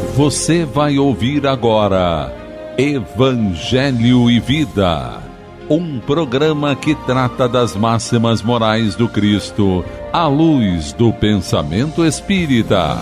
Você vai ouvir agora Evangelho e Vida, um programa que trata das máximas morais do Cristo à luz do pensamento espírita.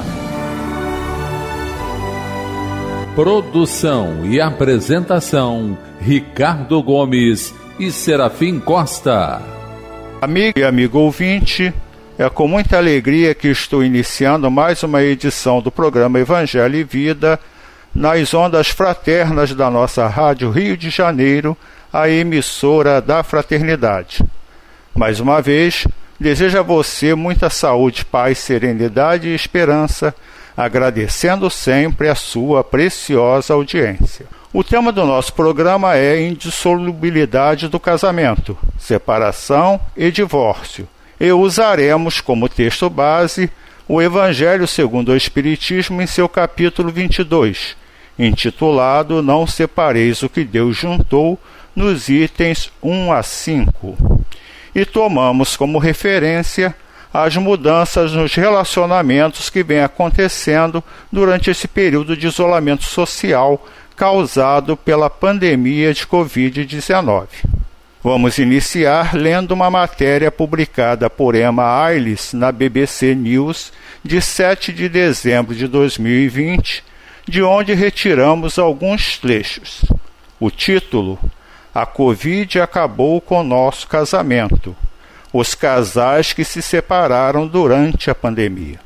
Produção e apresentação, Ricardo Gomes e Serafim Costa. Amigo e amigo ouvinte, é com muita alegria que estou iniciando mais uma edição do programa Evangelho e Vida nas ondas fraternas da nossa Rádio Rio de Janeiro, a emissora da Fraternidade. Mais uma vez, desejo a você muita saúde, paz, serenidade e esperança, agradecendo sempre a sua preciosa audiência. O tema do nosso programa é indissolubilidade do casamento, separação e divórcio. E usaremos como texto base o Evangelho segundo o Espiritismo em seu capítulo 22, intitulado Não Separeis o que Deus Juntou, nos itens 1 a 5. E tomamos como referência as mudanças nos relacionamentos que vêm acontecendo durante esse período de isolamento social causado pela pandemia de Covid-19. Vamos iniciar lendo uma matéria publicada por Emma Ailes na BBC News de 7 de dezembro de 2020, de onde retiramos alguns trechos. O título: A Covid acabou com nosso casamento. Os casais que se separaram durante a pandemia.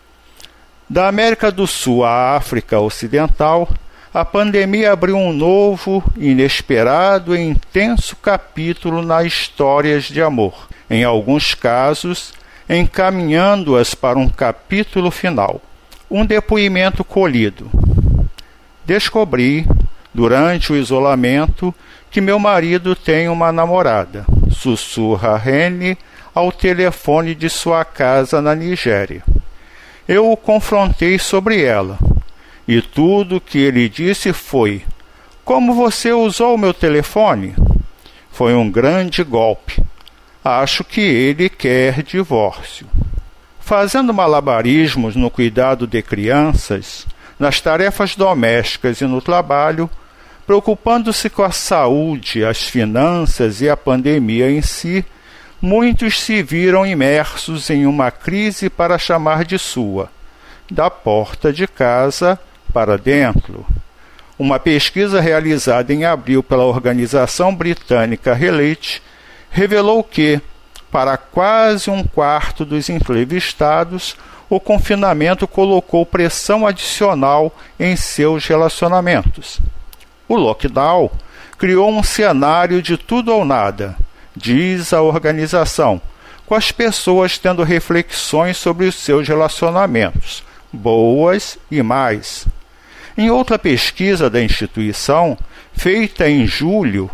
Da América do Sul à África Ocidental, a pandemia abriu um novo, inesperado e intenso capítulo nas histórias de amor, em alguns casos, encaminhando-as para um capítulo final. Um depoimento colhido. Descobri, durante o isolamento, que meu marido tem uma namorada, sussurra Rene ao telefone de sua casa na Nigéria. Eu o confrontei sobre ela. E tudo que ele disse foi: como você usou o meu telefone? Foi um grande golpe. Acho que ele quer divórcio. Fazendo malabarismos no cuidado de crianças, nas tarefas domésticas e no trabalho, preocupando-se com a saúde, as finanças e a pandemia em si, muitos se viram imersos em uma crise para chamar de sua, da porta de casa para dentro. Uma pesquisa realizada em abril pela organização britânica Relate revelou que, para quase um quarto dos entrevistados, o confinamento colocou pressão adicional em seus relacionamentos. O lockdown criou um cenário de tudo ou nada, diz a organização, com as pessoas tendo reflexões sobre os seus relacionamentos, boas e más. Em outra pesquisa da instituição, feita em julho,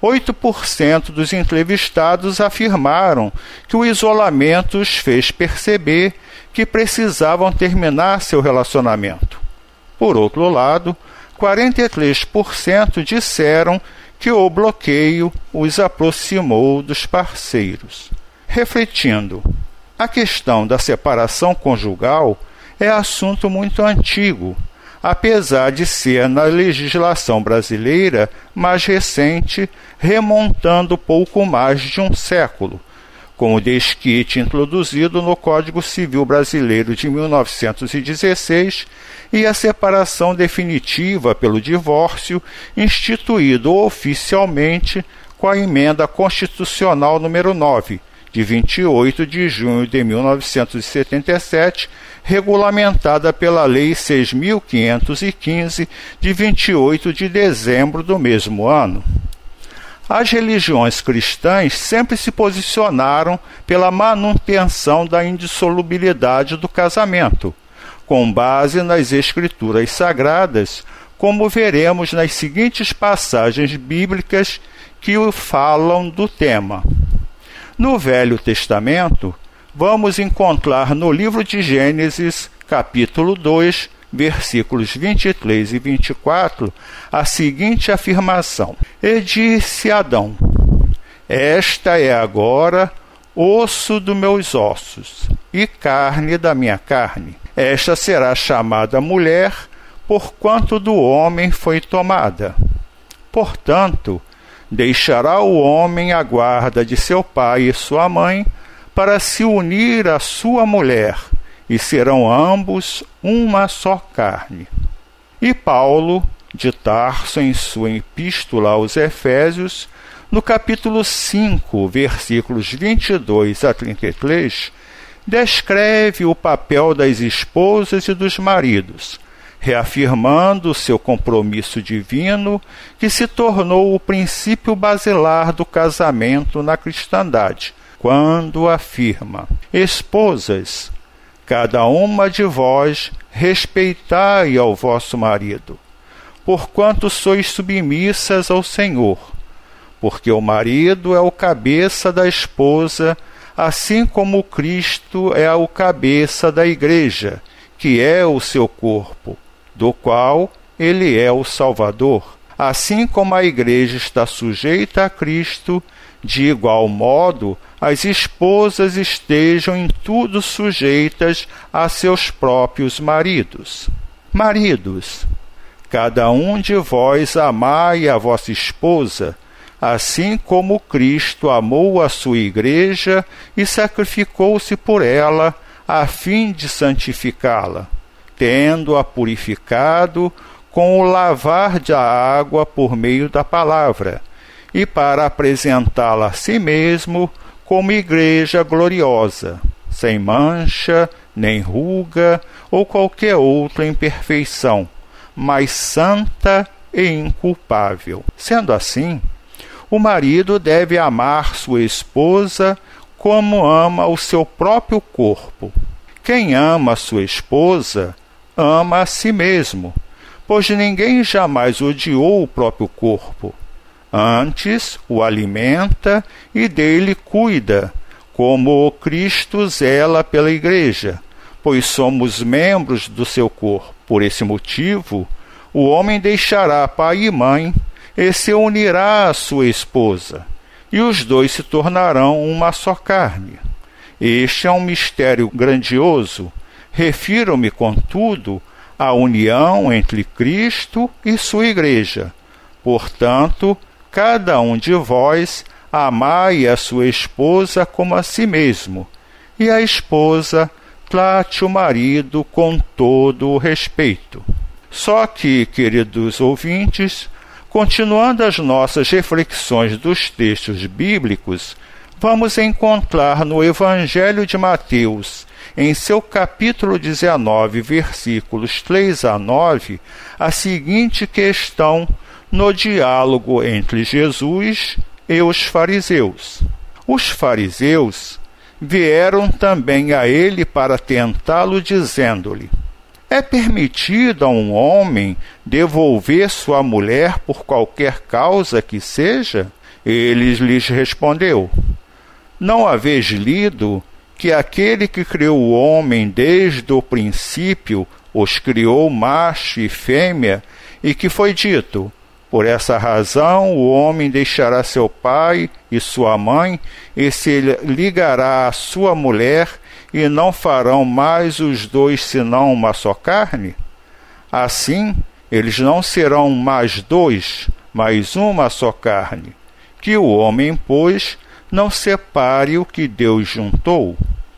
8% dos entrevistados afirmaram que o isolamento os fez perceber que precisavam terminar seu relacionamento. Por outro lado, 43% disseram que o bloqueio os aproximou dos parceiros. Refletindo, a questão da separação conjugal é assunto muito antigo, apesar de ser na legislação brasileira mais recente, remontando pouco mais de um século, com o desquite introduzido no Código Civil Brasileiro de 1916 e a separação definitiva pelo divórcio, instituído oficialmente com a Emenda Constitucional número 9, de 28 de junho de 1977, regulamentada pela Lei 6.515, de 28 de dezembro do mesmo ano. As religiões cristãs sempre se posicionaram pela manutenção da indissolubilidade do casamento, com base nas Escrituras Sagradas, como veremos nas seguintes passagens bíblicas que falam do tema. No Velho Testamento, vamos encontrar no livro de Gênesis, capítulo 2, versículos 23 e 24, a seguinte afirmação: E disse Adão: Esta é agora osso dos meus ossos e carne da minha carne. Esta será chamada mulher, porquanto do homem foi tomada. Portanto, deixará o homem a guarda de seu pai e sua mãe, para se unir à sua mulher, e serão ambos uma só carne. E Paulo, de Tarso, em sua epístola aos Efésios, no capítulo 5, versículos 22 a 33, descreve o papel das esposas e dos maridos, reafirmando seu compromisso divino, que se tornou o princípio basilar do casamento na cristandade, quando afirma: Esposas, cada uma de vós respeitai ao vosso marido, porquanto sois submissas ao Senhor, porque o marido é o cabeça da esposa, assim como Cristo é o cabeça da igreja, que é o seu corpo, do qual ele é o Salvador. Assim como a igreja está sujeita a Cristo, de igual modo, as esposas estejam em tudo sujeitas a seus próprios maridos. Maridos, cada um de vós amai a vossa esposa, assim como Cristo amou a sua igreja e sacrificou-se por ela, a fim de santificá-la, tendo-a purificado com o lavar da água por meio da palavra, e para apresentá-la a si mesmo como igreja gloriosa, sem mancha, nem ruga ou qualquer outra imperfeição, mas santa e inculpável. Sendo assim, o marido deve amar sua esposa como ama o seu próprio corpo. Quem ama sua esposa, ama a si mesmo, pois ninguém jamais odiou o próprio corpo. Antes o alimenta e dele cuida, como o Cristo zela pela igreja, pois somos membros do seu corpo. Por esse motivo, o homem deixará pai e mãe e se unirá à sua esposa, e os dois se tornarão uma só carne. Este é um mistério grandioso. Refiro-me, contudo, à união entre Cristo e sua igreja. Portanto, cada um de vós amai a sua esposa como a si mesmo, e a esposa trate o marido com todo o respeito. Só que, queridos ouvintes, continuando as nossas reflexões dos textos bíblicos, vamos encontrar no Evangelho de Mateus, em seu capítulo 19, versículos 3 a 9, a seguinte questão no diálogo entre Jesus e os fariseus. Os fariseus vieram também a ele para tentá-lo, dizendo-lhe: É permitido a um homem devolver sua mulher por qualquer causa que seja? Ele lhes respondeu: Não haveis lido que aquele que criou o homem desde o princípio os criou macho e fêmea, e que foi dito: Por essa razão o homem deixará seu pai e sua mãe, e se ligará à sua mulher, e não farão mais os dois senão uma só carne? Assim, eles não serão mais dois, mas uma só carne. Que o homem, pois, não separe o que Deus juntou.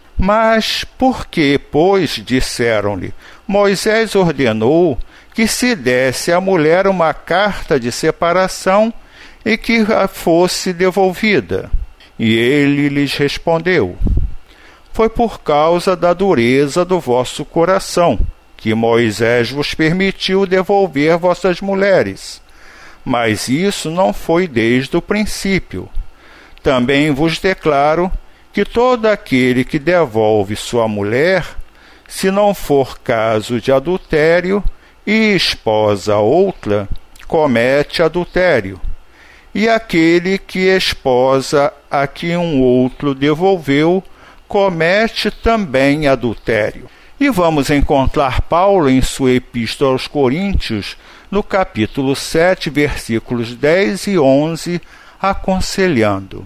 Mas por que, pois, disseram-lhe, Moisés ordenou que se desse à mulher uma carta de separação e que a fosse devolvida? E ele lhes respondeu: Foi por causa da dureza do vosso coração que Moisés vos permitiu devolver vossas mulheres. Mas isso não foi desde o princípio. Também vos declaro que todo aquele que devolve sua mulher, se não for caso de adultério, e esposa outra, comete adultério. E aquele que esposa a que um outro devolveu, comete também adultério. E vamos encontrar Paulo em sua Epístola aos Coríntios, no capítulo 7, versículos 10 e 11, aconselhando: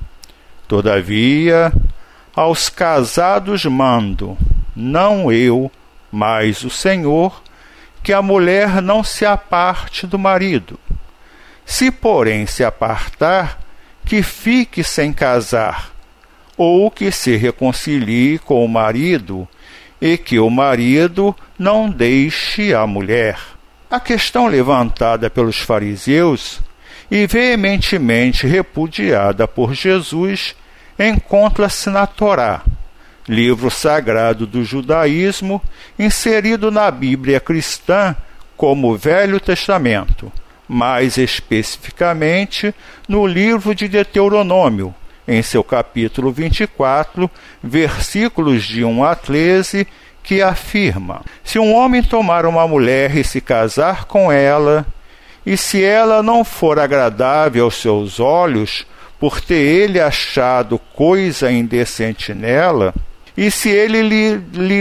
Todavia, aos casados mando, não eu, mas o Senhor, que a mulher não se aparte do marido. Se, porém, se apartar, que fique sem casar, ou que se reconcilie com o marido, e que o marido não deixe a mulher. A questão levantada pelos fariseus e veementemente repudiada por Jesus encontra-se na Torá, livro sagrado do judaísmo, inserido na Bíblia cristã como Velho Testamento, mais especificamente no livro de Deuteronômio, em seu capítulo 24, versículos de 1 a 13, que afirma: se um homem tomar uma mulher e se casar com ela, e se ela não for agradável aos seus olhos, por ter ele achado coisa indecente nela, e se ele lhe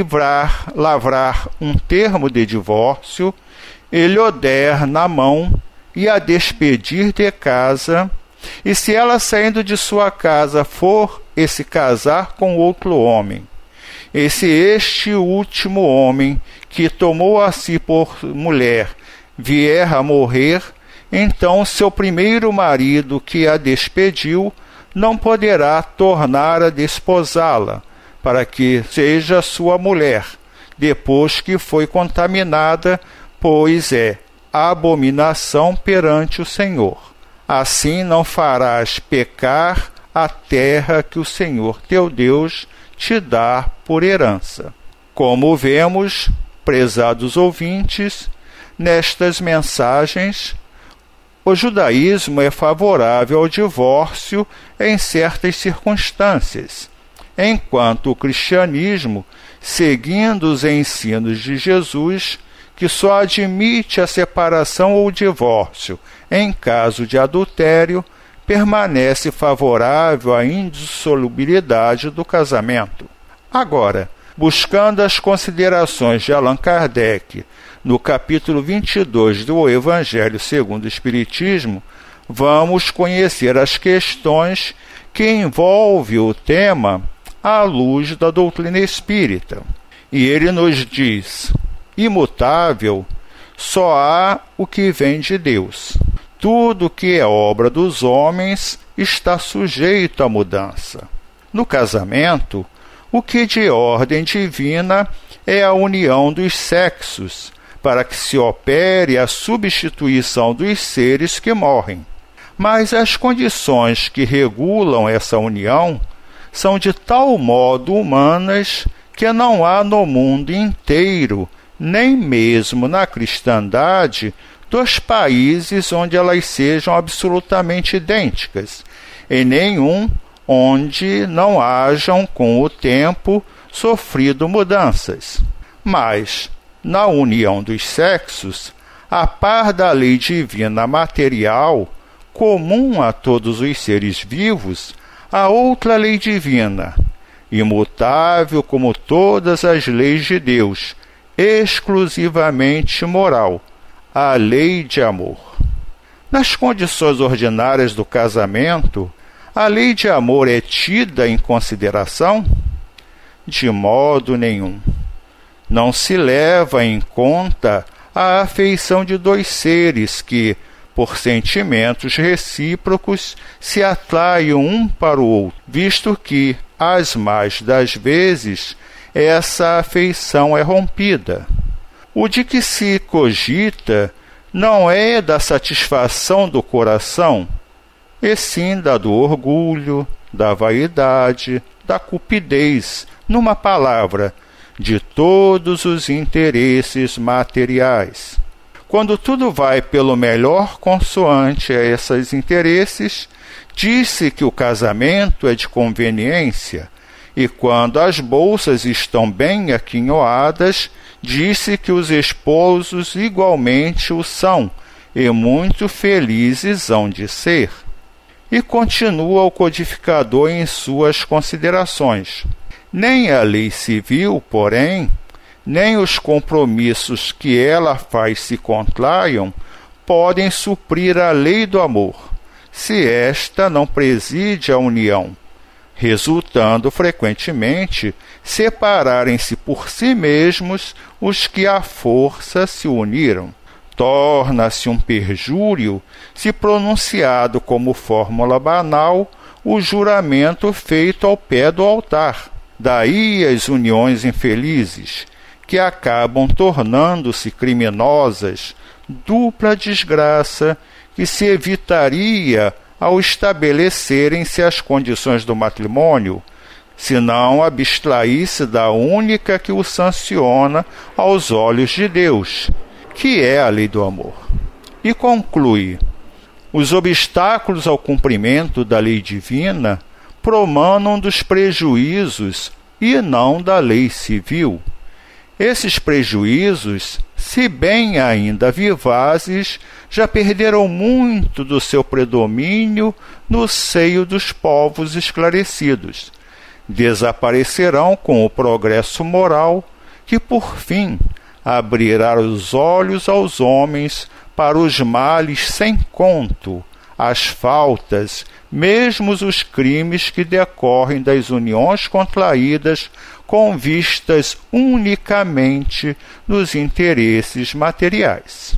lavrar um termo de divórcio, ele o der na mão e a despedir de casa, e se ela saindo de sua casa for e se casar com outro homem, e se este último homem que tomou a si por mulher vier a morrer, então seu primeiro marido que a despediu não poderá tornar a desposá-la, para que seja sua mulher, depois que foi contaminada, pois é abominação perante o Senhor. Assim não farás pecar a terra que o Senhor teu Deus te dá por herança. Como vemos, prezados ouvintes, nestas mensagens, o judaísmo é favorável ao divórcio em certas circunstâncias, enquanto o cristianismo, seguindo os ensinos de Jesus, que só admite a separação ou divórcio em caso de adultério, permanece favorável à indissolubilidade do casamento. Agora, buscando as considerações de Allan Kardec no capítulo 22 do Evangelho segundo o Espiritismo, vamos conhecer as questões que envolvem o tema à luz da doutrina espírita. E ele nos diz: imutável, só há o que vem de Deus. Tudo que é obra dos homens está sujeito à mudança. No casamento, o que de ordem divina é a união dos sexos, para que se opere a substituição dos seres que morrem. Mas as condições que regulam essa união são de tal modo humanas que não há no mundo inteiro, nem mesmo na cristandade, dos países onde elas sejam absolutamente idênticas, e nenhum onde não hajam, com o tempo, sofrido mudanças. Mas, na união dos sexos, a par da lei divina material, comum a todos os seres vivos, há outra lei divina, imutável como todas as leis de Deus, exclusivamente moral, a lei de amor. Nas condições ordinárias do casamento, a lei de amor é tida em consideração? De modo nenhum. Não se leva em conta a afeição de dois seres que, por sentimentos recíprocos, se atraem um para o outro, visto que, as mais das vezes, essa afeição é rompida. O de que se cogita não é da satisfação do coração, e sim da do orgulho, da vaidade, da cupidez, numa palavra, de todos os interesses materiais. Quando tudo vai pelo melhor consoante a esses interesses, diz-se que o casamento é de conveniência, e quando as bolsas estão bem aquinhoadas, diz-se que os esposos igualmente o são, e muito felizes hão de ser. E continua o codificador em suas considerações. Nem a lei civil, porém, nem os compromissos que ela faz se contraiam, podem suprir a lei do amor, se esta não preside a união, resultando frequentemente separarem-se por si mesmos os que à força se uniram. Torna-se um perjúrio se pronunciado como fórmula banal o juramento feito ao pé do altar. Daí as uniões infelizes, que acabam tornando-se criminosas, dupla desgraça que se evitaria ao estabelecerem-se as condições do matrimônio, se não abstrair-se da única que o sanciona aos olhos de Deus, que é a lei do amor. E conclui: os obstáculos ao cumprimento da lei divina promanam dos prejuízos e não da lei civil. Esses prejuízos, se bem ainda vivazes, já perderam muito do seu predomínio no seio dos povos esclarecidos. Desaparecerão com o progresso moral, que, por fim, abrirá os olhos aos homens para os males sem conto, as faltas, mesmo os crimes que decorrem das uniões contraídas com vistas unicamente nos interesses materiais.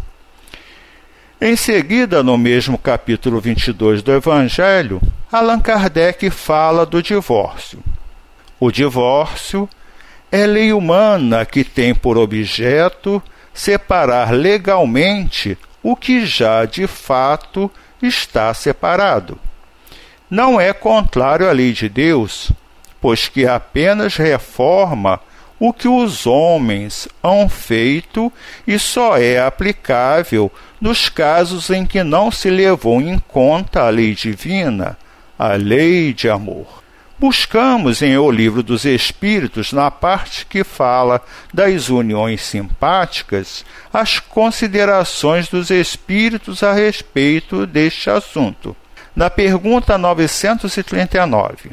Em seguida, no mesmo capítulo 22 do Evangelho, Allan Kardec fala do divórcio. O divórcio é lei humana que tem por objeto separar legalmente o que já de fato está separado. Não é contrário à lei de Deus, pois que apenas reforma o que os homens hão feito e só é aplicável nos casos em que não se levou em conta a lei divina, a lei de amor. Buscamos em O Livro dos Espíritos, na parte que fala das uniões simpáticas, as considerações dos espíritos a respeito deste assunto. Na pergunta 939,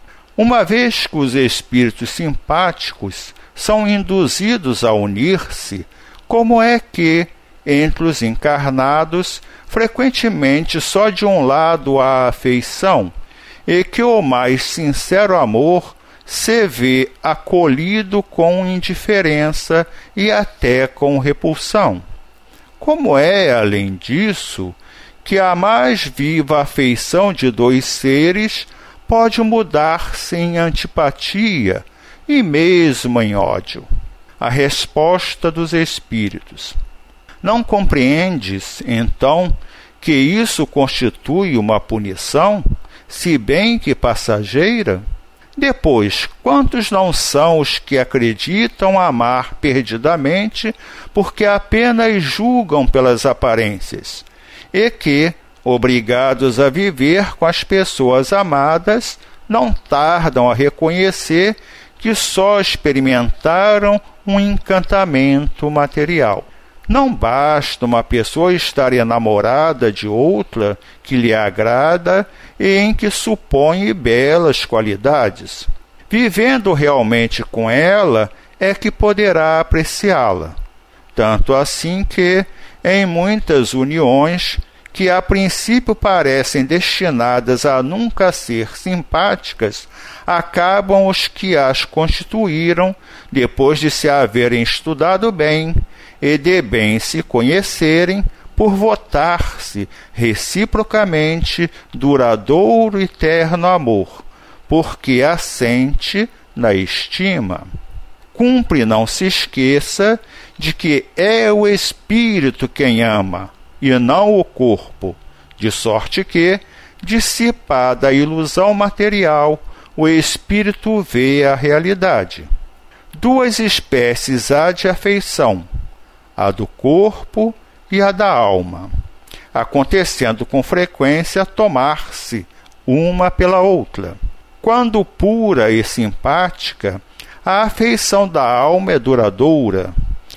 uma vez que os espíritos simpáticos são induzidos a unir-se, como é que, entre os encarnados, frequentemente só de um lado há afeição, e que o mais sincero amor se vê acolhido com indiferença e até com repulsão? Como é, além disso, que a mais viva afeição de dois seres pode mudar-se em antipatia e mesmo em ódio? A resposta dos espíritos: não compreendes, então, que isso constitui uma punição, se bem que passageira? Depois, quantos não são os que acreditam amar perdidamente porque apenas julgam pelas aparências, e que, obrigados a viver com as pessoas amadas, não tardam a reconhecer que só experimentaram um encantamento material? Não basta uma pessoa estar enamorada de outra que lhe agrada e em que supõe belas qualidades. Vivendo realmente com ela é que poderá apreciá-la. Tanto assim que, em muitas uniões, que a princípio parecem destinadas a nunca ser simpáticas, acabam os que as constituíram, depois de se haverem estudado bem e de bem se conhecerem, por votar-se reciprocamente duradouro e terno amor, porque assente na estima. Cumpre não se esqueça de que é o espírito quem ama, e não o corpo, de sorte que, dissipada a ilusão material, o espírito vê a realidade. Duas espécies há de afeição, a do corpo e a da alma, acontecendo com frequência tomar-se uma pela outra. Quando pura e simpática, a afeição da alma é duradoura,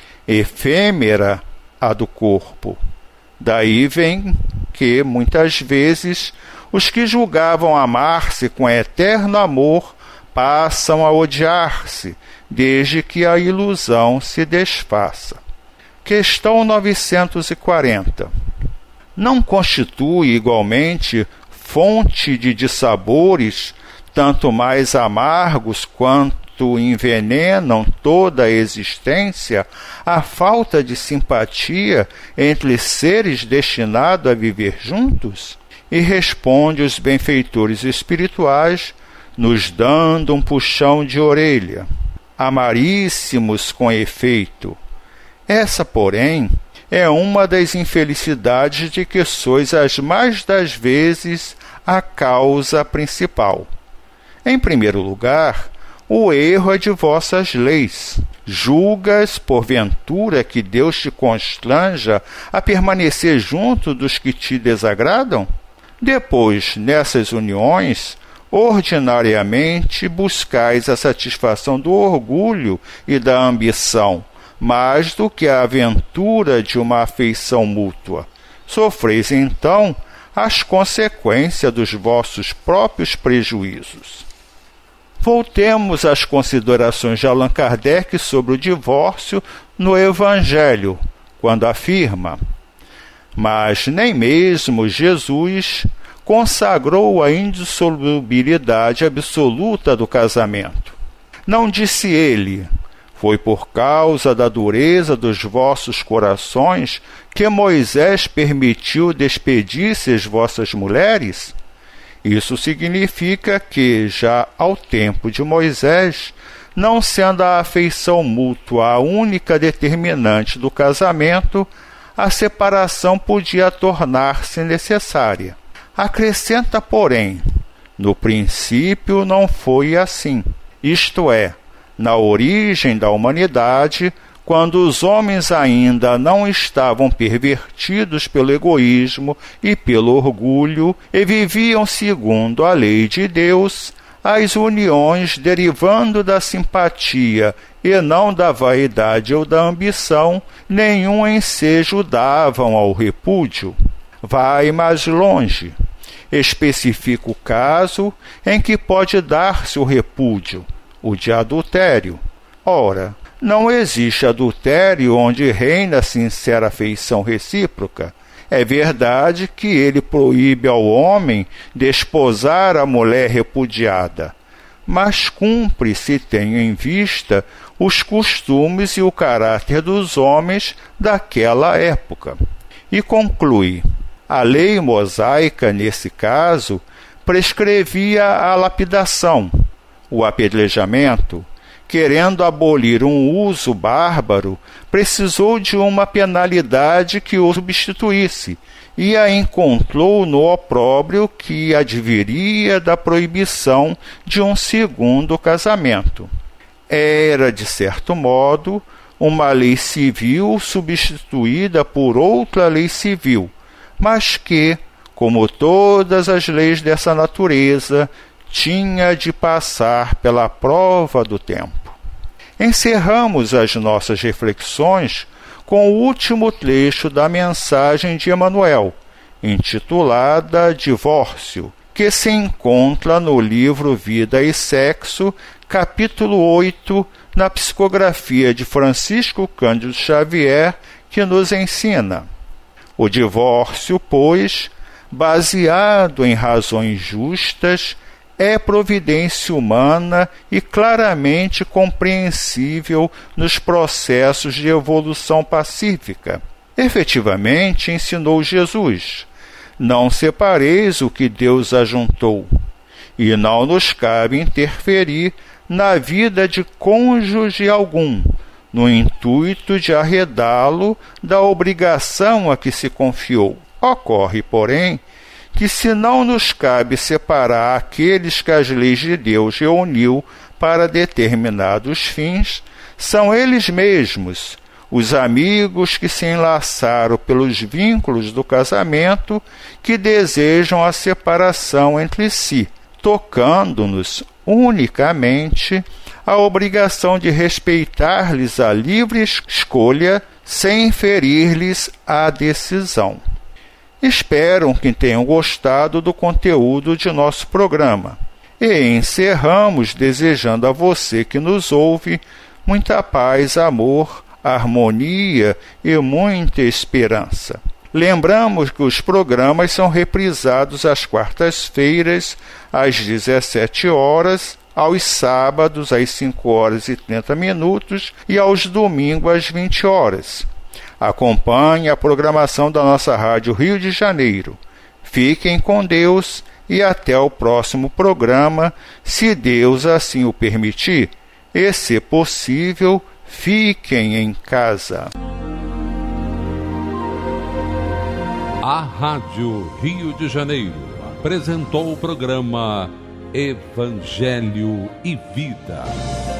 efêmera a do corpo. Daí vem que, muitas vezes, os que julgavam amar-se com eterno amor passam a odiar-se, desde que a ilusão se desfaça. Questão 940. Não constitui, igualmente, fonte de dissabores tanto mais amargos quanto envenenam toda a existência a falta de simpatia entre seres destinados a viver juntos? E responde os benfeitores espirituais, nos dando um puxão de orelha. Amaríssimos com efeito, essa, porém, é uma das infelicidades de que sois as mais das vezes a causa principal. Em primeiro lugar, o erro é de vossas leis. Julgas, porventura, que Deus te constranja a permanecer junto dos que te desagradam? Depois, nessas uniões, ordinariamente buscais a satisfação do orgulho e da ambição, mais do que a aventura de uma afeição mútua. Sofreis, então, as consequências dos vossos próprios prejuízos. Voltemos às considerações de Allan Kardec sobre o divórcio no Evangelho, quando afirma: mas nem mesmo Jesus consagrou a indissolubilidade absoluta do casamento. Não disse ele: foi por causa da dureza dos vossos corações que Moisés permitiu despedir-se as vossas mulheres? Isso significa que, já ao tempo de Moisés, não sendo a afeição mútua a única determinante do casamento, a separação podia tornar-se necessária. Acrescenta, porém, no princípio não foi assim, isto é, na origem da humanidade, quando os homens ainda não estavam pervertidos pelo egoísmo e pelo orgulho e viviam segundo a lei de Deus, as uniões derivando da simpatia e não da vaidade ou da ambição, nenhum ensejo davam ao repúdio. Vai mais longe. Especifica o caso em que pode dar-se o repúdio, o de adultério. Ora, não existe adultério onde reina sincera afeição recíproca. É verdade que ele proíbe ao homem desposar a mulher repudiada, mas cumpre se tem em vista os costumes e o caráter dos homens daquela época. E conclui: a lei mosaica, nesse caso, prescrevia a lapidação, o apedrejamento. Querendo abolir um uso bárbaro, precisou de uma penalidade que o substituísse, e a encontrou no opróbrio que adviria da proibição de um segundo casamento. Era, de certo modo, uma lei civil substituída por outra lei civil, mas que, como todas as leis dessa natureza, tinha de passar pela prova do tempo. Encerramos as nossas reflexões com o último trecho da mensagem de Emmanuel, intitulada Divórcio, que se encontra no livro Vida e Sexo, capítulo 8, na psicografia de Francisco Cândido Xavier, que nos ensina: o divórcio, pois, baseado em razões justas, é providência humana e claramente compreensível nos processos de evolução pacífica. Efetivamente, ensinou Jesus: não separeis o que Deus ajuntou, e não nos cabe interferir na vida de cônjuge algum, no intuito de arredá-lo da obrigação a que se confiou. Ocorre, porém, que se não nos cabe separar aqueles que as leis de Deus reuniu para determinados fins, são eles mesmos, os amigos que se enlaçaram pelos vínculos do casamento, que desejam a separação entre si, tocando-nos unicamente a obrigação de respeitar-lhes a livre escolha sem ferir-lhes a decisão. Espero que tenham gostado do conteúdo de nosso programa. E encerramos desejando a você que nos ouve muita paz, amor, harmonia e muita esperança. Lembramos que os programas são reprisados às quartas-feiras, às 17 horas, aos sábados, às 5h30 e aos domingos, às 20 horas. Acompanhe a programação da nossa Rádio Rio de Janeiro. Fiquem com Deus e até o próximo programa, se Deus assim o permitir. E, se possível, fiquem em casa. A Rádio Rio de Janeiro apresentou o programa Evangelho e Vida.